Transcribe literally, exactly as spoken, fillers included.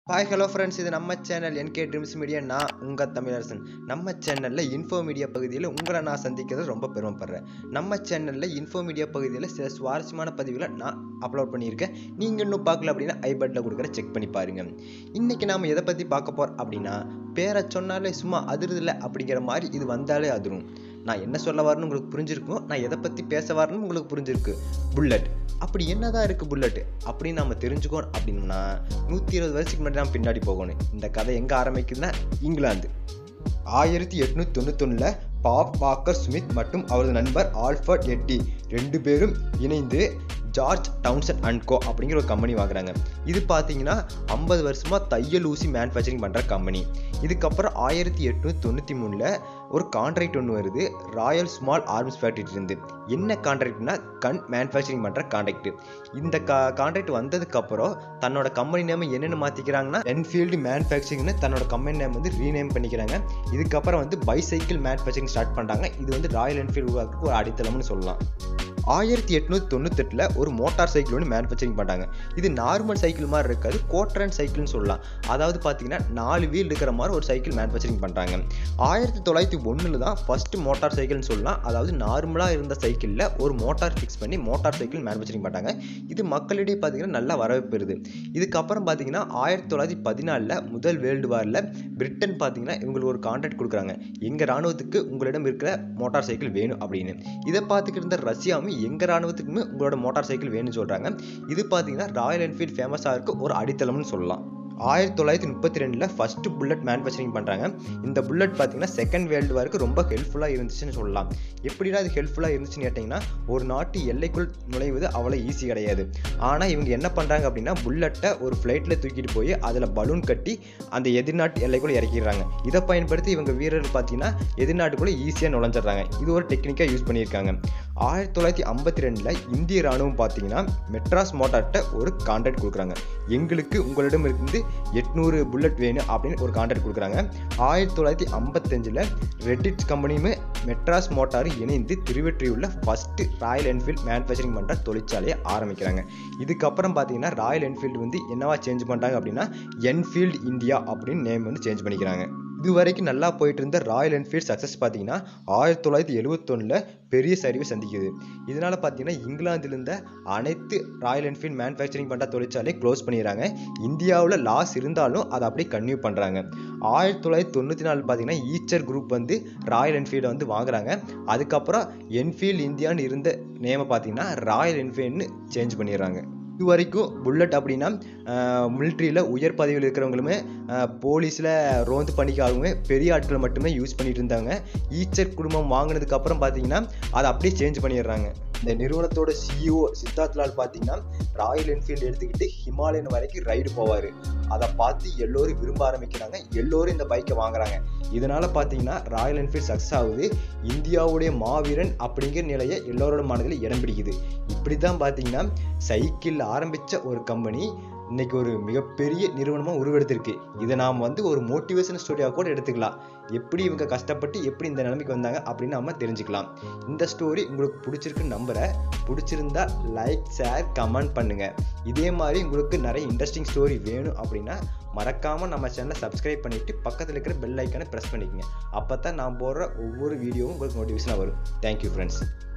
Hi hello friends, இது நம்ம channel N K dreams media. நான் உங்கள் தமிழரசன். நம்ம சேனலில் இன்ஃபோ மீடியா பகுதியில் உங்களை நான் சந்திக்கிறது ரொம்ப பெருமைப்படுறேன். நம்ம சேனலில் இன்ஃபோ மீடியா பகுதியில் சில சுவாரஸ்யமான பதிவுகளை நான் அப்லோட் பண்ணியிருக்கேன். நீங்கள் இன்னும் பார்க்கல அப்படின்னா ஐ பட்டனில் கொடுக்குற செக் பண்ணி பாருங்கள். இன்றைக்கி நாம் எதை பற்றி பார்க்க போகிறோம் அப்படின்னா, பேரை சொன்னாலே சும்மா அதிருதில்லை அப்படிங்கிற மாதிரி இது வந்தாலே அதிரும். நான் என்ன சொல்ல வரணும்னு உங்களுக்கு புரிஞ்சிருக்கும், நான் எதை பற்றி பேச வரணும்னு உங்களுக்கு புரிஞ்சிருக்கு. புல்லட் அப்படி என்னதான் இருக்குது புல்லட் அப்படின்னு நம்ம தெரிஞ்சுக்கணும் அப்படின்னா நூற்றி இருபது வருஷத்துக்கு முன்னாடி நம்ம பின்னாடி போகணும். இந்த கதை எங்கே ஆரம்பிக்குதுன்னா, இங்கிலாந்து ஆயிரத்தி எட்நூற்றி தொண்ணூத்தொன்னில் பாப் வாக்கர் ஸ்மித் மற்றும் அவரது நண்பர் ஆல்ஃபர்ட் எட்டி ரெண்டு பேரும் இணைந்து ஜார்ஜ் டவுன்சன் அண்ட் கோ அப்படிங்கிற ஒரு கம்பெனி வாங்குறாங்க. இது பார்த்தீங்கன்னா ஐம்பது வருஷமாக தையல் ஊசி மேனுஃபேக்சரிங் பண்ணுற கம்பெனி. இதுக்கப்புறம் ஆயிரத்தி எட்நூற்றி தொண்ணூற்றி மூணில் ஒரு கான்ட்ராக்ட் ஒன்று வருது ராயல் ஸ்மால் ஆர்ம்ஸ் ஃபேக்ட்ரியிலிருந்து. என்ன கான்ட்ராக்ட்னா, கன் மேனுஃபேக்சரிங் பண்ணுற கான்ட்ராக்ட். இந்த கா கான்ட்ராக்ட் வந்ததுக்கப்புறம் தன்னோட கம்பெனி நேம் என்னென்னு மாற்றிக்கிறாங்கன்னா, என்ஃபீல்டு மேனுஃபேக்சரிங்னு தன்னோட கம்பெனி நேம் வந்து ரீநேம் பண்ணிக்கிறாங்க. இதுக்கப்புறம் வந்து பைசைக்கிள் மேனுஃபேக்சரிங் ஸ்டார்ட் பண்ணுறாங்க. இது வந்து ராயல் என்ஃபீல்டு உருவாக்கு ஒரு அடித்தளம்னு சொல்லலாம். ஆயிரத்தி எட்நூற்றி தொண்ணூத்தெட்டில் ஒரு மோட்டார் சைக்கிள் ஒன்று மேனுஃபேக்சரிங் பண்ணுறாங்க. இது நார்மல் சைக்கிள் மாதிரி இருக்காது, கோட்ரன் சைக்கிள்னு சொல்லலாம். அதாவது பார்த்தீங்கன்னா நாலு வீல் இருக்கிற மாதிரி ஒரு சைக்கிள் மேனுஃபேக்சரிங் பண்ணுறாங்க. ஆயிரத்தி தொள்ளாயிரத்தி ஒன்றில் தான் ஃபஸ்ட்டு மோட்டார் சைக்கிள்னு சொல்லலாம். அதாவது நார்மலாக இருந்த சைக்கிளில் ஒரு மோட்டார் ஃபிக்ஸ் பண்ணி மோட்டார் சைக்கிள் மேனுஃபேக்சரிங் பண்ணுறாங்க. இது மக்களிடையே பார்த்தீங்கன்னா நல்லா வரவேற்பு பெறுது. இதுக்கப்புறம் பார்த்தீங்கன்னா ஆயிரத்தி தொள்ளாயிரத்தி பதினாலில் முதல் வேர்ல்டு வாரில் பிரிட்டன் பார்த்தீங்கன்னா இவங்களுக்கு ஒரு கான்ட்ராக்ட் கொடுக்குறாங்க. எங்கள் இராணுவத்துக்கு உங்களிடம் இருக்கிற மோட்டார் சைக்கிள் வேணும் அப்படின்னு. இதை பார்த்துக்கிட்டு இருந்த ரஷ்யாவும் எங்க ராணுவத்துக்குமே உங்களோட மோட்டார் சைக்கிள் வேணும்னு சொல்றாங்க. இது பார்த்தீங்கன்னா ராயல் என்ஃபீல்ட் ஃபேமஸாக இருக்கு ஒரு அடித்தளம்னு சொல்லலாம். ஆயிரத்தி தொள்ளாயிரத்தி முப்பத்தி ரெண்டில் ஃபஸ்ட்டு புல்லட் மேனுஃபேக்சரிங் பண்ணுறாங்க. இந்த புல்லட் பார்த்தீங்கன்னா செகண்ட் வேர்ல்டு வாருக்கு ரொம்ப ஹெல்ப்ஃபுல்லாக இருந்துச்சுன்னு சொல்லலாம். எப்படின்னா அது ஹெல்ப்ஃபுல்லாக இருந்துச்சுன்னு கேட்டிங்கன்னா, ஒரு நாட்டு எல்லைக்குள் நுழைவது அவ்வளோ ஈஸி கிடையாது. ஆனால் இவங்க என்ன பண்ணுறாங்க அப்படின்னா, புல்லட்டை ஒரு ஃப்ளைட்டில் தூக்கிட்டு போய் அதில் பலூன் கட்டி அந்த எதிர்நாட்டு எல்லைக்குள்ளே இறக்கிடுறாங்க. இதை பயன்படுத்தி இவங்க வீரர்கள் பார்த்தீங்கன்னா எதிர்நாட்டுக்குள்ளே ஈஸியாக நுழைஞ்சிடுறாங்க. இது ஒரு டெக்னிக்காக யூஸ் பண்ணியிருக்காங்க. ஆயிரத்தி தொள்ளாயிரத்தி ஐம்பத்தி ரெண்டில் இந்திய ராணுவம் பார்த்தீங்கன்னா மெட்ராஸ் மோட்டார்கிட்ட ஒரு கான்ட்ராக்ட் கொடுக்குறாங்க. எங்களுக்கு உங்களிடம் இருந்து எட்நூறு புல்லட் வேணும் அப்படின்னு ஒரு கான்ட்ராக்ட் கொடுக்குறாங்க. ஆயிரத்தி தொள்ளாயிரத்தி ஐம்பத்தஞ்சில் ரெட்டிட்ஸ் கம்பெனியுமே மெட்ராஸ் மோட்டார் இணைந்து திருவெற்றியுள்ள ஃபஸ்ட்டு ராயல் என்ஃபீல்டு மேனுஃபேக்சரிங் பண்ணுற தொழிற்சாலையை ஆரம்பிக்கிறாங்க. இதுக்கப்புறம் பார்த்தீங்கன்னா ராயல் என்ஃபீல்டு வந்து என்னவா சேஞ்ச் பண்ணுறாங்க அப்படின்னா, என்ஃபீல்டு இந்தியா அப்படின்னு நேம் வந்து சேஞ்ச் பண்ணிக்கிறாங்க. இது வரைக்கும் நல்லா போயிட்டு இருந்த ராயல் என்ஃபீல்டு சக்ஸஸ் பார்த்தீங்கன்னா ஆயிரத்தி தொள்ளாயிரத்தி எழுபத்தொன்னில் பெரிய சரிவை சந்திக்குது. இதனால் பார்த்தீங்கன்னா இங்கிலாந்தில் இருந்த அனைத்து ராயல் என்ஃபீல்டு மேனுஃபேக்சரிங் பண்ணுற தொழிற்சாலையை க்ளோஸ் பண்ணிடுறாங்க. இந்தியாவில் லாஸ் இருந்தாலும் அதை அப்படியே கன்டினியூ பண்ணுறாங்க. ஆயிரத்தி தொள்ளாயிரத்தி தொண்ணூற்றி நாலு பார்த்தீங்கன்னா ஈச்சர் குரூப் வந்து ராயல் என்ஃபீல்டை வந்து வாங்குறாங்க. அதுக்கப்புறம் என்ஃபீல்டு இந்தியான்னு இருந்த நேமை பார்த்தீங்கன்னா ராயல் என்ஃபீல்டுன்னு சேஞ்ச் பண்ணிடுறாங்க. இது வரைக்கும் புல்லட் அப்படின்னா மிலிட்ரியில் உயர் பதவியில் இருக்கிறவங்களுமே போலீஸில் ரோந்து பண்ணிக்காகவுமே பெரிய ஆட்களை மட்டுமே யூஸ் பண்ணிட்டு இருந்தாங்க. ஈச்சர் குடும்பம் வாங்கினதுக்கு அப்புறம் பார்த்தீங்கன்னா அதை அப்படியே சேஞ்ச் பண்ணிடுறாங்க. இந்த நிறுவனத்தோட சிஇஓ சித்தார்த் லால் பார்த்தீங்கன்னா ராயல் என்ஃபீல்டு எடுத்துக்கிட்டு ஹிமாலயன் வரைக்கும் ரைடு போவார். அதை பார்த்து எல்லோரும் விரும்ப ஆரம்பிக்கிறாங்க. எல்லோரும் இந்த பைக்கை வாங்குறாங்க. இதனால் பார்த்தீங்கன்னா ராயல் என்ஃபீல்டு சக்ஸஸ் ஆகுது. இந்தியாவுடைய மாவீரன் அப்படிங்கிற நிலையை எல்லோரோட மனதில் இடம் பிடிக்குது. இப்படி தான் பார்த்தீங்கன்னா சைக்கிள் ஆரம்பித்த ஒரு கம்பெனி இன்னைக்கு ஒரு மிகப்பெரிய நிறுவனமாக உருவெடுத்திருக்கு. இதை நாம் வந்து ஒரு மோட்டிவேஷன் ஸ்டோரியாக கூட எடுத்துக்கலாம். எப்படி இவங்க கஷ்டப்பட்டு எப்படி இந்த நிலைமைக்கு வந்தாங்க அப்படின்னு நம்ம தெரிஞ்சுக்கலாம். இந்த ஸ்டோரி உங்களுக்கு பிடிச்சிருக்குன்னு நம்புகிறேன். பிடிச்சிருந்தா லைக், ஷேர், கமெண்ட் பண்ணுங்கள். இதே மாதிரி உங்களுக்கு நிறைய இன்ட்ரெஸ்டிங் ஸ்டோரி வேணும் அப்படின்னா மறக்காமல் நம்ம சேனலை சப்ஸ்கிரைப் பண்ணிவிட்டு பக்கத்தில் இருக்கிற பெல் ஐக்கானை ப்ரெஸ் பண்ணிக்கோங்க. அப்போ தான் நான் போடுற ஒவ்வொரு வீடியோவும் உங்களுக்கு நோட்டிஃபிகேஷனாக வரும். Thank you friends.